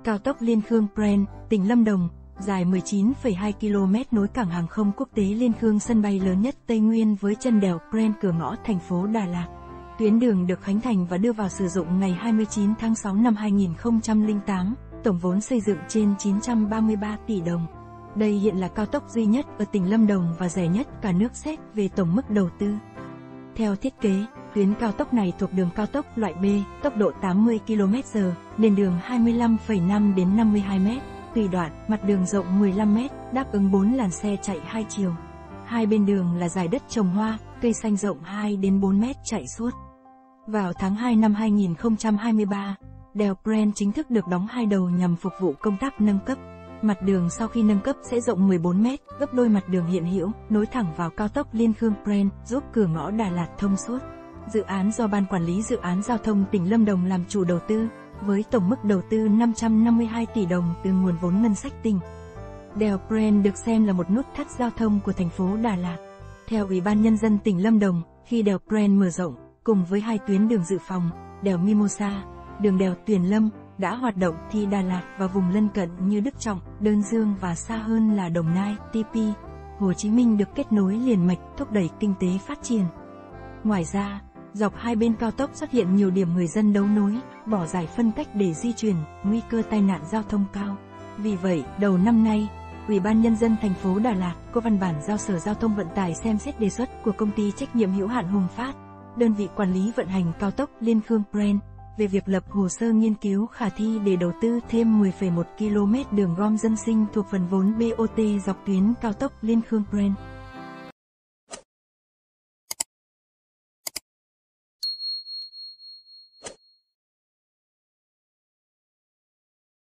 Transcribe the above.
Cao tốc Liên Khương Pren, tỉnh Lâm Đồng, dài 19,2 km nối cảng hàng không quốc tế Liên Khương, sân bay lớn nhất Tây Nguyên với chân đèo Pren, cửa ngõ thành phố Đà Lạt. Tuyến đường được khánh thành và đưa vào sử dụng ngày 29 tháng 6 năm 2008, tổng vốn xây dựng trên 933 tỷ đồng. Đây hiện là cao tốc duy nhất ở tỉnh Lâm Đồng và rẻ nhất cả nước xét về tổng mức đầu tư. Theo thiết kế, tuyến cao tốc này thuộc đường cao tốc loại B, tốc độ 80 km/h, nền đường 25,5 đến 52 m, tùy đoạn, mặt đường rộng 15 m, đáp ứng 4 làn xe chạy hai chiều. Hai bên đường là dải đất trồng hoa, cây xanh rộng 2 đến 4 m chạy suốt. Vào tháng 2 năm 2023, đèo Pren chính thức được đóng hai đầu nhằm phục vụ công tác nâng cấp. Mặt đường sau khi nâng cấp sẽ rộng 14 m, gấp đôi mặt đường hiện hữu, nối thẳng vào cao tốc Liên Khương Pren, giúp cửa ngõ Đà Lạt thông suốt. Dự án do Ban Quản lý Dự án Giao thông tỉnh Lâm Đồng làm chủ đầu tư, với tổng mức đầu tư 552 tỷ đồng từ nguồn vốn ngân sách tỉnh. Đèo Pren được xem là một nút thắt giao thông của thành phố Đà Lạt. Theo Ủy ban Nhân dân tỉnh Lâm Đồng, khi đèo Pren mở rộng, cùng với hai tuyến đường dự phòng, đèo Mimosa, đường đèo Tuyền Lâm, đã hoạt động thì Đà Lạt và vùng lân cận như Đức Trọng, Đơn Dương và xa hơn là Đồng Nai, TP, Hồ Chí Minh được kết nối liền mạch, thúc đẩy kinh tế phát triển. Ngoài ra, dọc hai bên cao tốc xuất hiện nhiều điểm người dân đấu nối, bỏ giải phân cách để di chuyển, nguy cơ tai nạn giao thông cao. Vì vậy, đầu năm nay, Ủy ban Nhân dân thành phố Đà Lạt có văn bản giao Sở Giao thông Vận tải xem xét đề xuất của công ty trách nhiệm hữu hạn Hùng Phát, đơn vị quản lý vận hành cao tốc Liên Khương Pren, về việc lập hồ sơ nghiên cứu khả thi để đầu tư thêm 10,1 km đường gom dân sinh thuộc phần vốn BOT dọc tuyến cao tốc Liên Khương Pren.